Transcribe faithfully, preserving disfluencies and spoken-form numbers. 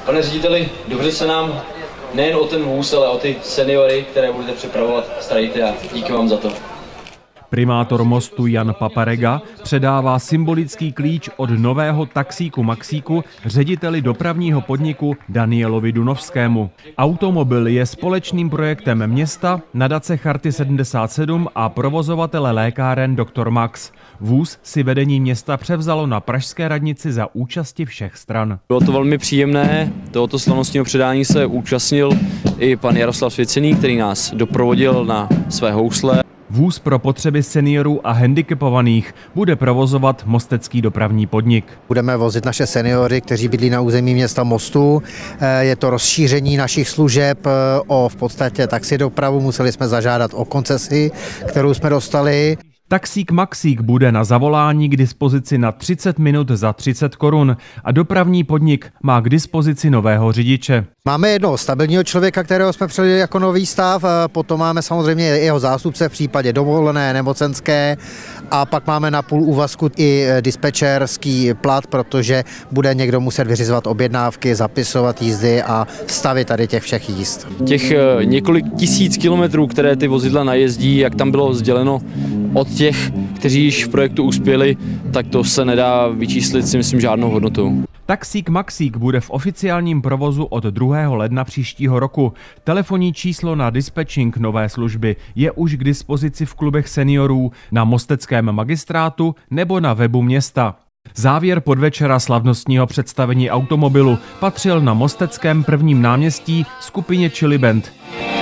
Pane řediteli, dobře se nám nejen o ten vůz, ale o ty seniory, které budete připravovat, staríte a díky vám za to. Primátor Mostu Jan Paparega předává symbolický klíč od nového taxíku Maxíku řediteli dopravního podniku Danielovi Dunovskému. Automobil je společným projektem města, nadace Charty sedmdesát sedm a provozovatele lékáren doktor Max. Vůz si vedení města převzalo na pražské radnici za účasti všech stran. Bylo to velmi příjemné, tohoto slavnostního předání se účastnil i pan Jaroslav Svěcený, který nás doprovodil na své housle. Vůz pro potřeby seniorů a handicapovaných bude provozovat mostecký dopravní podnik. Budeme vozit naše seniory, kteří bydlí na území města Mostu. Je to rozšíření našich služeb o v podstatě taxidopravu. Museli jsme zažádat o koncesi, kterou jsme dostali. Taxík Maxík bude na zavolání k dispozici na třicet minut za třicet korun a dopravní podnik má k dispozici nového řidiče. Máme jednoho stabilního člověka, kterého jsme přijeli jako nový stav, potom máme samozřejmě jeho zástupce v případě dovolené, nemocenské a pak máme na půl úvazku i dispečerský plat, protože bude někdo muset vyřizovat objednávky, zapisovat jízdy a stavit tady těch všech jízd. Těch několik tisíc kilometrů, které ty vozidla najezdí, jak tam bylo sděleno od těch, kteří již v projektu uspěli, tak to se nedá vyčíslit, si myslím, žádnou hodnotou. Taxík Maxík bude v oficiálním provozu od druhého ledna příštího roku. Telefonní číslo na dispečing nové služby je už k dispozici v klubech seniorů, na mosteckém magistrátu nebo na webu města. Závěr podvečera slavnostního představení automobilu patřil na mosteckém prvním náměstí skupině Chili Band.